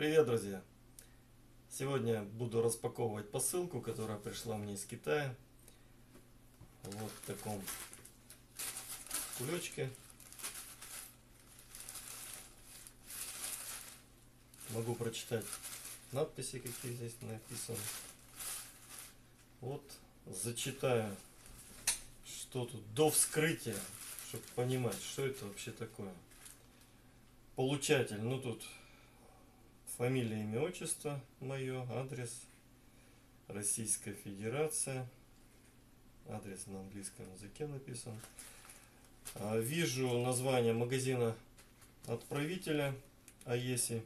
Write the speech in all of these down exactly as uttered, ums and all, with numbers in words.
Привет, друзья! Сегодня буду распаковывать посылку, которая пришла мне из Китая. Вот в таком кулечке. Могу прочитать надписи, какие здесь написаны. Вот зачитаю, что тут до вскрытия, чтобы понимать, что это вообще такое. Получатель, ну тут фамилия, имя, отчество мое, адрес, Российская Федерация, адрес на английском языке написан. Вижу название магазина отправителя Аеси.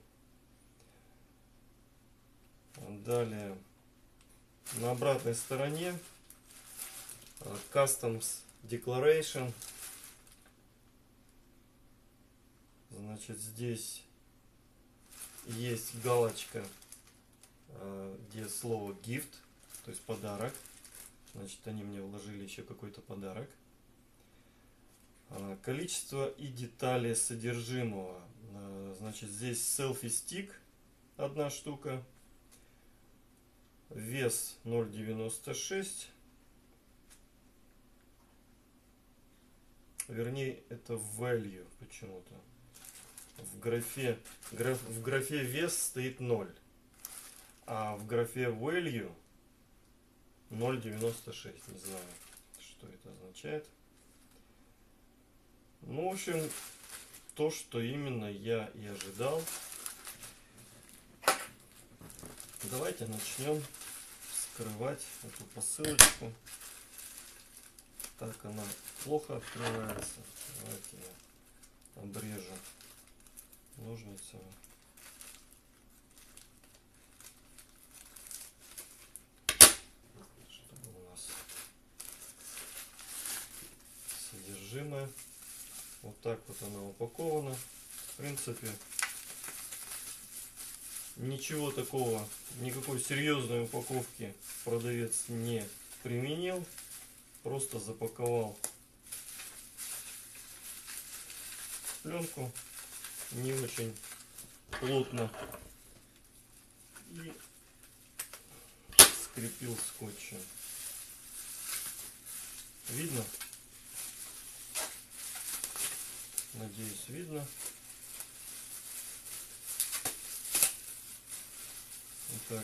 Далее на обратной стороне Customs Declaration. Значит, здесь есть галочка, где слово gift, то есть подарок. Значит, они мне вложили еще какой-то подарок. Количество и детали содержимого. Значит, здесь селфи стик одна штука. Вес ноль девяносто шесть. Вернее, это value почему-то. В графе, граф, в графе вес стоит ноль, а в графе value ноль девяносто шесть. Не знаю, что это означает. Ну, в общем, то, что именно я и ожидал. Давайте начнем вскрывать эту посылочку. Так, она плохо открывается. Давайте я обрежу ножницами. Чтобы у нас содержимое. Вот так вот она упакована. В принципе, ничего такого, никакой серьезной упаковки продавец не применил. Просто запаковал пленку не очень плотно и скрепил скотчем. Видно? Надеюсь, видно. Вот так.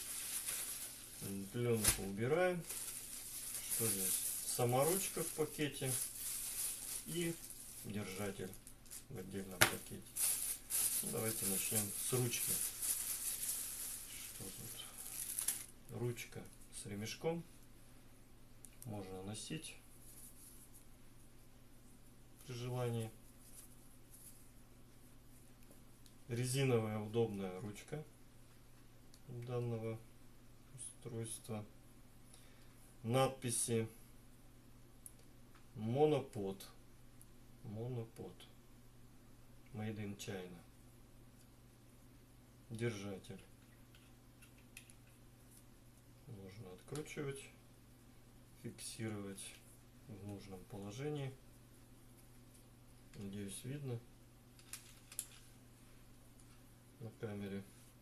Пленку убираем. Что здесь? Саморучка в пакете и держатель в отдельном пакете. Давайте начнем с ручки. Что тут? Ручка с ремешком. Можно носить при желании. Резиновая удобная ручка данного устройства. Надписи Монопод. Монопод. Made in China. Держатель. Можно откручивать, фиксировать в нужном положении. Надеюсь, видно на камере.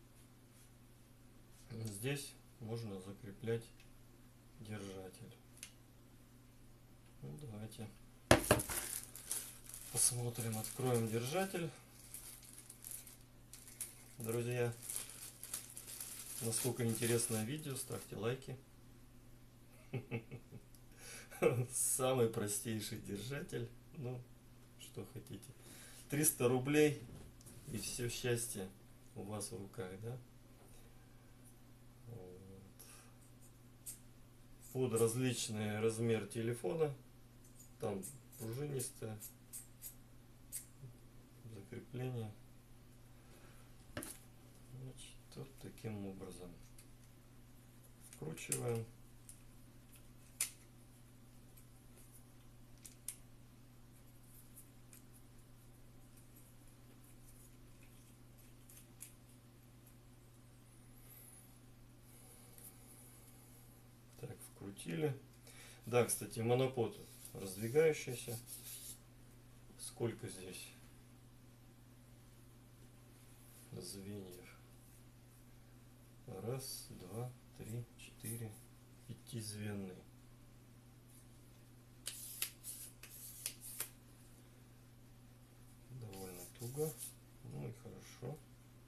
Здесь можно закреплять держатель. Ну, давайте посмотрим, откроем держатель. Друзья, насколько интересное видео, ставьте лайки. Самый простейший держатель. Ну, что хотите. триста рублей и все счастье у вас в руках, да? Вот. Под различный размер телефона. Там пружинистое закрепление. Значит, вот таким образом вкручиваем. Так, вкрутили. Да, кстати, монопод раздвигающийся. Сколько здесь звеньев? Раз, два, три, четыре. Пятизвенный. Довольно туго. Ну и хорошо.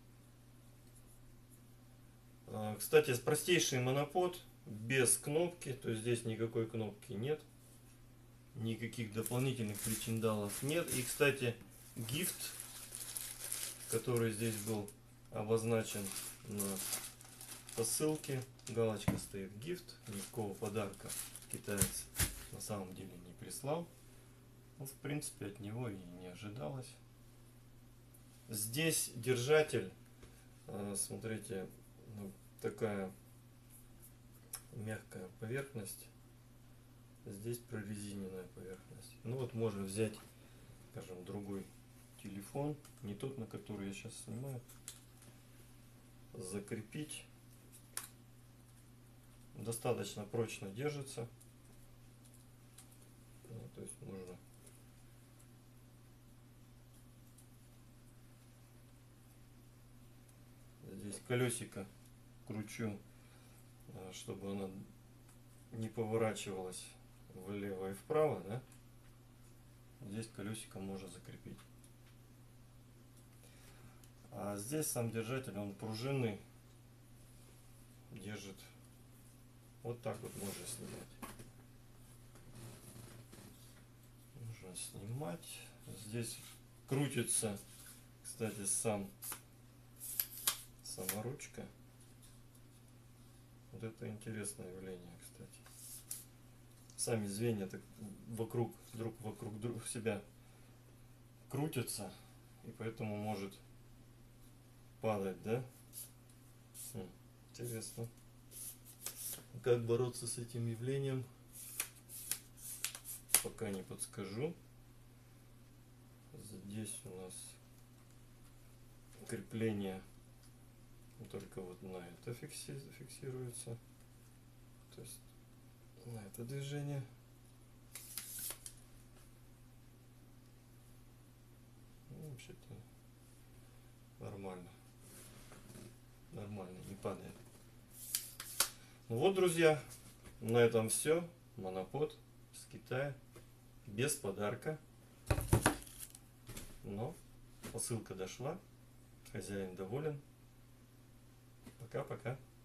А, кстати, простейший монопод без кнопки. То есть здесь никакой кнопки нет. Никаких дополнительных причиндалов нет. И, кстати, гифт, который здесь был обозначен на посылке, галочка стоит гифт, никакого подарка китаец на самом деле не прислал. Ну, в принципе, от него и не ожидалось. Здесь держатель, смотрите, такая мягкая поверхность. Здесь прорезиненная поверхность. Ну вот можно взять, скажем, другой телефон, не тот, на который я сейчас снимаю, закрепить. Достаточно прочно держится. Ну, то есть можно здесь колесико кручу, чтобы она не поворачивалась влево и вправо, да? Здесь колесико можно закрепить. А здесь сам держатель, он пружинный, держит. Вот так вот можно снимать. Можно снимать. Здесь крутится, кстати, сам сама ручка. Вот это интересное явление, кстати. Сами звенья так вокруг друг вокруг друг себя крутятся, и поэтому может падать, да? Хм, интересно. Как бороться с этим явлением, пока не подскажу. Здесь у нас крепление только вот на это фиксируется, то есть на это движение. Ну, вообще-то нормально, нормально, не падает. Ну вот, друзья, на этом все. Монопод с Китая, без подарка, но посылка дошла, хозяин доволен. Пока-пока.